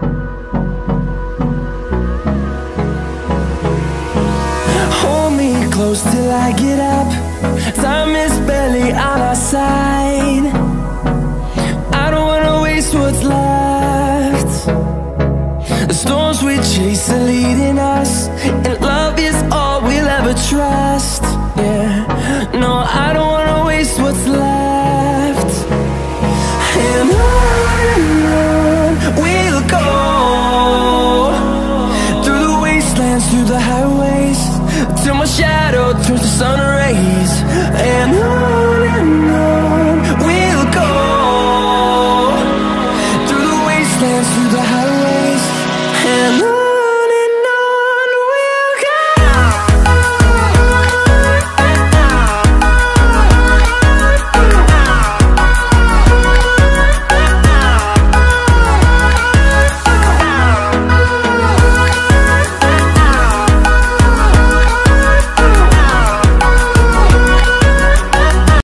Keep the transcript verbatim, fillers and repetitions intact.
Hold me close till I get up. Time is barely on our side. I don't wanna waste what's left. The storms we chase are leading us, and love is all we'll ever trust. Yeah, no, I don't wanna waste what's left. And on and on we'll go, through the wastelands, through the highways, till my shadow turns to sun rays. And on and on we'll go, through the wastelands, through the highways, and on.